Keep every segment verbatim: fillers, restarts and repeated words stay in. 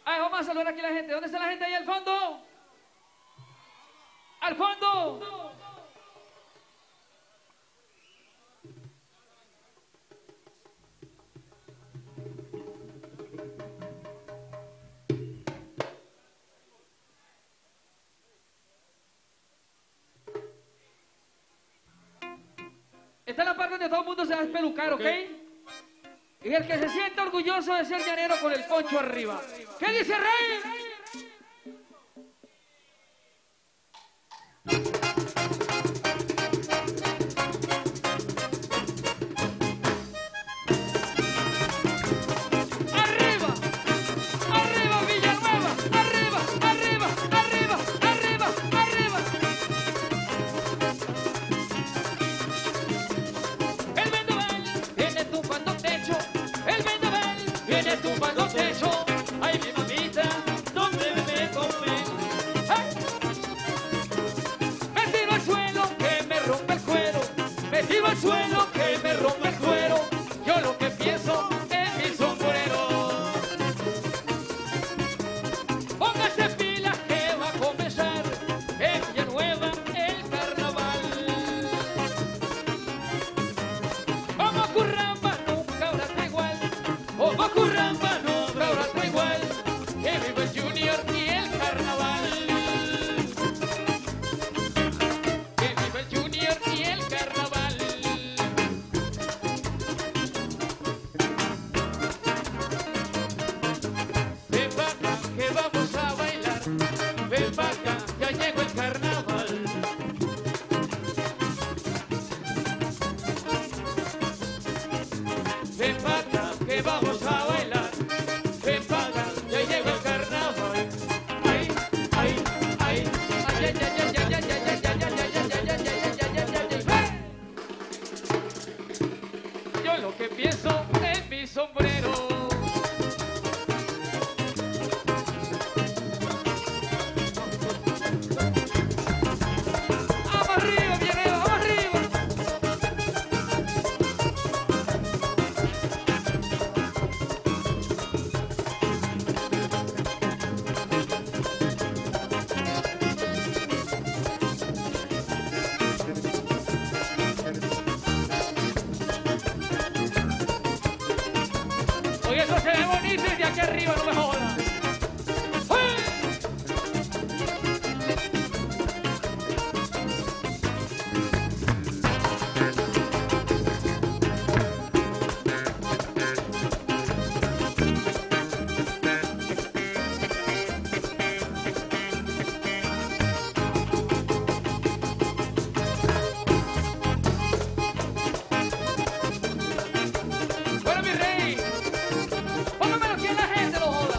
Ay, vamos a saludar aquí a la gente. ¿Dónde está la gente ahí al fondo? ¡Al fondo! Esta es la parte donde todo el mundo se va a espelucar, ¿ok? Y el que se sienta orgulloso de ser llanero con el poncho arriba. ¿Qué dice Rey? Suelo que me rompe el cuero, yo lo que pienso en mi sombrero. Póngase pilas que va a comenzar en Villanueva el carnaval. Vamos curramba, nunca habrá otra igual. Vamos curramba, nunca habrá otra igual. Que viva el Junior y el carnaval. Que viva el Junior y el carnaval. Ven pa' acá, ya llegó el carnaval. Ven pa' acá, que vamos a bailar. Ven pa' acá, ya llegó el carnaval. Ay, ay, ay, ay, ay, ay, ay, ay, ay, ay, ay, ay, ay, ay. Yo lo que pienso en mi sombrero. Oye, eso se ve bonito y de aquí arriba no me jodas. Bueno, mi rey, póngamelo aquí en la gente, lo joda.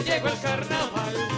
llegó el carnaval.